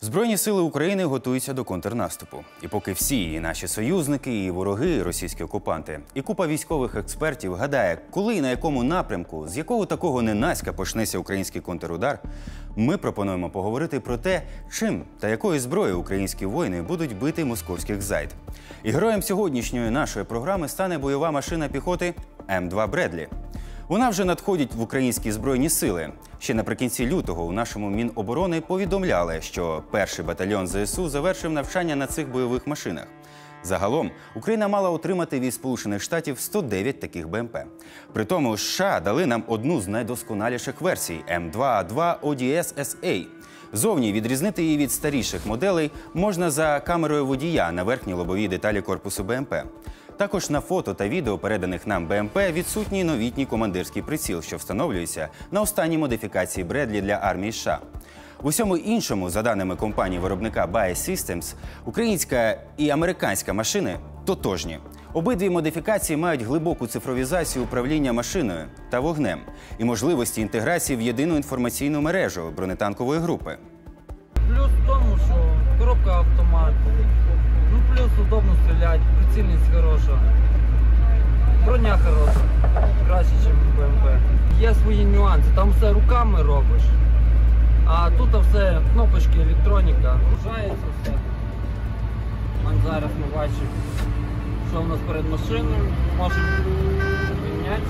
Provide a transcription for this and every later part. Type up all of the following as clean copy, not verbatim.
Збройні сили України готуються до контрнаступу. І поки всі, і наші союзники, і вороги, і російські окупанти, і купа військових експертів гадає, коли і на якому напрямку, з якого такого ненацька почнеться український контрудар, ми пропонуємо поговорити про те, чим та якою зброєю українські воїни будуть бити московських зайд. І героєм сьогоднішньої нашої програми стане бойова машина піхоти М2 «Бредлі». Вона вже надходить в українські Збройні сили. Ще наприкінці лютого у нашому Міноборони повідомляли, що перший батальйон ЗСУ завершив навчання на цих бойових машинах. Загалом, Україна мала отримати від Сполучених Штатів 109 таких БМП. При тому США дали нам одну з найдосконаліших версій – М2А2 ODS SA. Зовні відрізнити її від старіших моделей можна за камерою водія на верхній лобовій деталі корпусу БМП. Також на фото та відео, переданих нам БМП, відсутній новітній командирський приціл, що встановлюється на останній модифікації «Бредлі» для армії США. В усьому іншому, за даними компанії-виробника BAE Systems, українська і американська машини тотожні. Обидві модифікації мають глибоку цифровізацію управління машиною та вогнем і можливості інтеграції в єдину інформаційну мережу бронетанкової групи. Плюс в тому, що коробка автомат, плюс удобно стріляти, прицільність хороша, броня хороша, краще, ніж в БМП. Є свої нюанси, там все руками робиш, а тут все кнопочки, електроніка, вружається все. Зараз ми бачимо, що в нас перед машиною, можемо піднятися.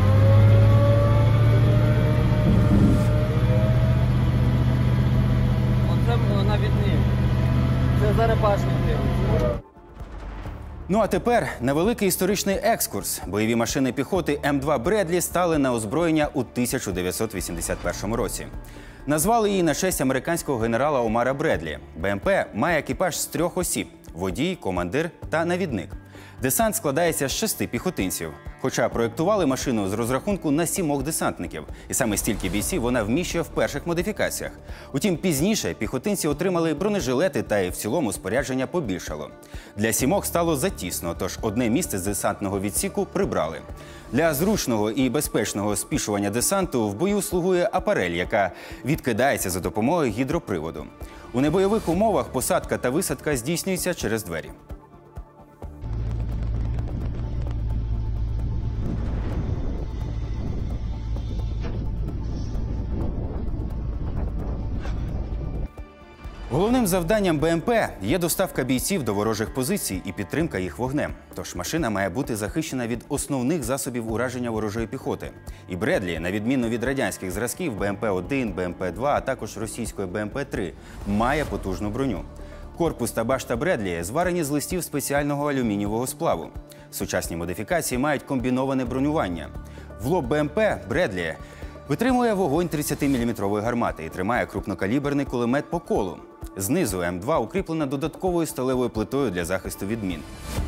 Оце навідник. Це зараз башня дивиться. Ну а тепер невеликий історичний екскурс. Бойові машини піхоти М2 «Бредлі» стали на озброєння у 1981 році. Назвали її на честь американського генерала Омара Бредлі. БМП має екіпаж з 3 осіб – водій, командир та навідник. Десант складається з 6 піхотинців. Хоча проєктували машину з розрахунку на 7 десантників. І саме стільки бійців вона вміщує в перших модифікаціях. Утім, пізніше піхотинці отримали бронежилети та й в цілому спорядження побільшало. Для 7 стало затісно, тож одне місце з десантного відсіку прибрали. Для зручного і безпечного спішування десанту в бою слугує апарель, яка відкидається за допомогою гідроприводу. У небойових умовах посадка та висадка здійснюється через двері. Головним завданням БМП є доставка бійців до ворожих позицій і підтримка їх вогнем. Тож машина має бути захищена від основних засобів ураження ворожої піхоти. І «Бредлі», на відміну від радянських зразків БМП-1, БМП-2, а також російської БМП-3, має потужну броню. Корпус та башта «Бредлі» зварені з листів спеціального алюмінієвого сплаву. Сучасні модифікації мають комбіноване бронювання. В лоб БМП «Бредлі» витримує вогонь 30-мм гармати і тримає крупнокаліберний кулемет по колу. Знизу М2 укріплена додатковою сталевою плитою для захисту від мін.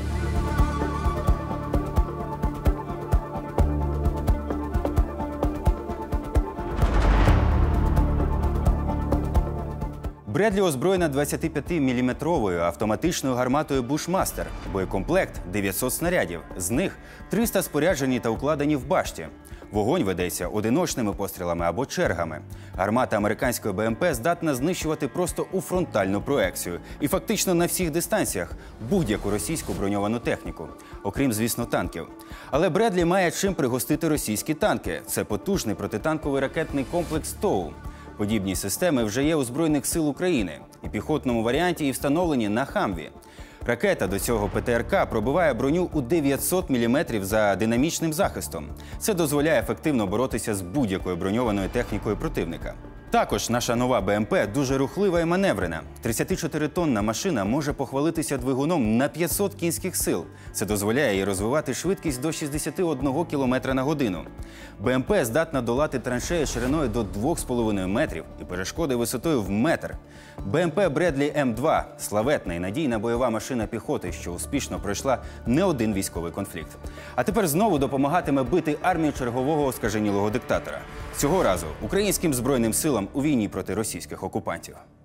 «Бредлі» озброєна 25-мм автоматичною гарматою «Бушмастер». Боєкомплект – 900 снарядів. З них 300 споряджені та укладені в башті. Вогонь ведеться одиночними пострілами або чергами. Гармата американської БМП здатна знищувати просто у фронтальну проекцію і фактично на всіх дистанціях будь-яку російську броньовану техніку. Окрім, звісно, танків. Але «Бредлі» має чим пригостити російські танки. Це потужний протитанковий ракетний комплекс «ТОУ». Подібні системи вже є у Збройних сил України. І в піхотному варіанті і встановлені на «Хамві». Ракета до цього ПТРК пробиває броню у 900 мм за динамічним захистом. Це дозволяє ефективно боротися з будь-якою броньованою технікою противника. Також наша нова БМП дуже рухлива і маневрена. 34-тонна машина може похвалитися двигуном на 500 кінських сил. Це дозволяє їй розвивати швидкість до 61 км на годину. БМП здатна долати траншеї шириною до 2,5 метрів і перешкоди висотою в метр. БМП «Бредлі М2» – славетна і надійна бойова машина піхоти, що успішно пройшла не один військовий конфлікт. А тепер знову допомагатиме бити армію чергового оскаженілого диктатора. Цього разу українським Збройним силам у війні проти російських окупантів.